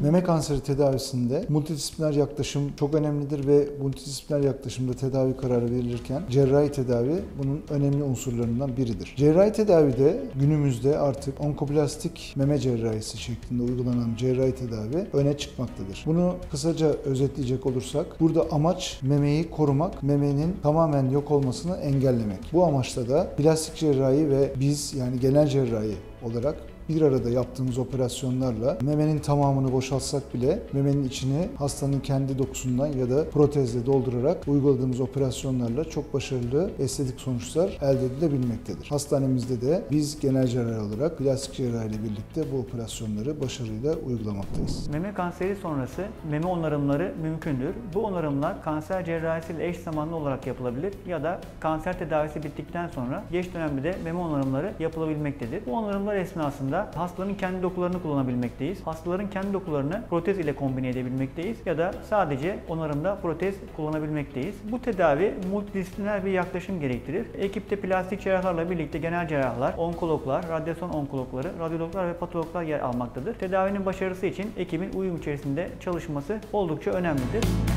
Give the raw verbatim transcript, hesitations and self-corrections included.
Meme kanseri tedavisinde multidisipliner yaklaşım çok önemlidir ve multidisipliner yaklaşımda tedavi kararı verilirken cerrahi tedavi bunun önemli unsurlarından biridir. Cerrahi tedavide günümüzde artık onkoplastik meme cerrahisi şeklinde uygulanan cerrahi tedavi öne çıkmaktadır. Bunu kısaca özetleyecek olursak, burada amaç memeyi korumak, memenin tamamen yok olmasını engellemek. Bu amaçla da plastik cerrahi ve biz yani genel cerrahi olarak bir arada yaptığımız operasyonlarla memenin tamamını boşaltsak bile memenin içini hastanın kendi dokusundan ya da protezle doldurarak uyguladığımız operasyonlarla çok başarılı estetik sonuçlar elde edilebilmektedir. Hastanemizde de biz genel cerrahi olarak plastik cerrahi ile birlikte bu operasyonları başarıyla uygulamaktayız. Meme kanseri sonrası meme onarımları mümkündür. Bu onarımlar kanser cerrahisiyle eş zamanlı olarak yapılabilir ya da kanser tedavisi bittikten sonra geç dönemde de meme onarımları yapılabilmektedir. Bu onarımlar esnasında hastaların kendi dokularını kullanabilmekteyiz. Hastaların kendi dokularını protez ile kombine edebilmekteyiz ya da sadece onarımda protez kullanabilmekteyiz. Bu tedavi multidisipliner bir yaklaşım gerektirir. Ekipte plastik cerrahlarla birlikte genel cerrahlar, onkologlar, radyasyon onkologları, radyologlar ve patologlar yer almaktadır. Tedavinin başarısı için ekibin uyum içerisinde çalışması oldukça önemlidir.